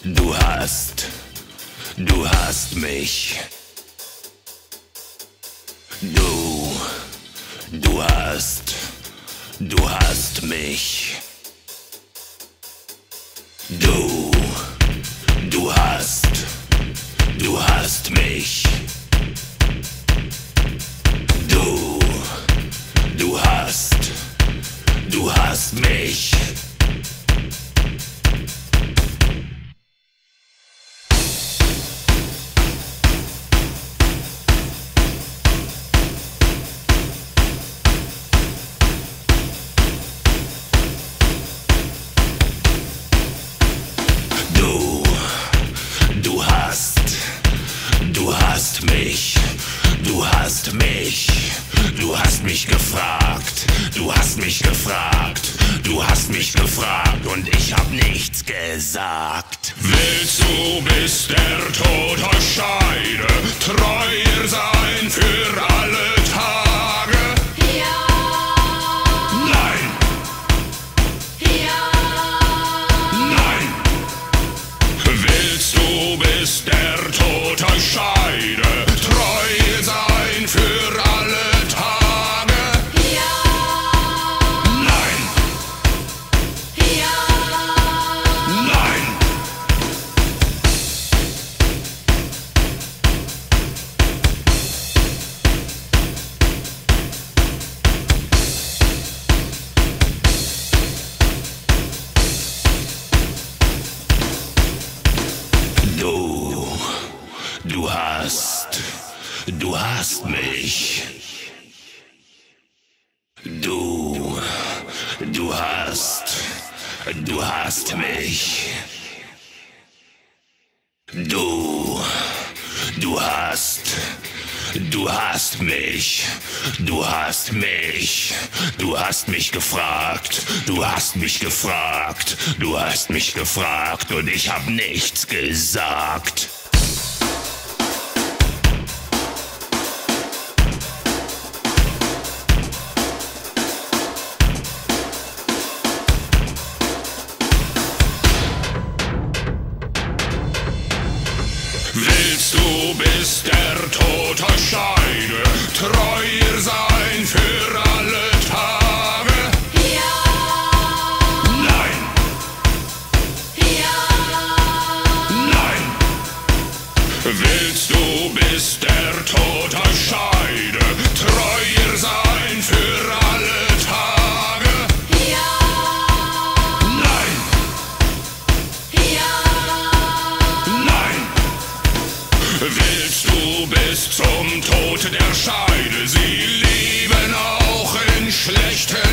Du hast mich. Du hast mich. Du hast mich. Du hast mich. Du hast mich, du hast mich, du hast mich gefragt, du hast mich gefragt, du hast mich gefragt und ich hab nichts gesagt. Willst du, bis der Tod euch scheide, treuer sein für alle Tage? Ja. Nein! Ja. Nein! Willst du, bis der Tod euch scheide, treu sein für alle Tage? Ja. Nein! Ja. Nein! Du hast mich. Du hast mich. Du hast mich. Du hast mich. Du hast mich gefragt. Du hast mich gefragt. Du hast mich gefragt und ich hab nichts gesagt. Willst du, bis der Tod euch scheide, treuer sein für alle Tage? Ja. Nein! Ja. Nein! Willst du, bis der Tod euch scheide, treuer sein für alle Tage? Ja. Nein! Ja. Nein! Willst du bis zum Tod der Scheide sie lieben, auch in schlechten